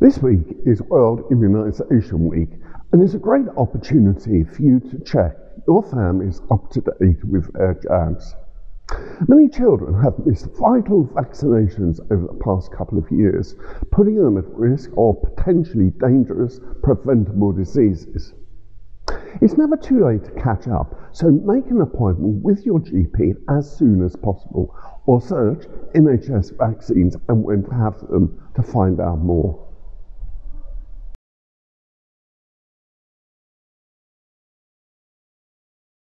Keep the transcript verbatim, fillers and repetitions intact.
This week is World Immunisation Week, and it's a great opportunity for you to check your family's up to date with their jabs. Many children have missed vital vaccinations over the past couple of years, putting them at risk of potentially dangerous preventable diseases. It's never too late to catch up, so make an appointment with your G P as soon as possible, or search N H S vaccines and when to have them to find out more.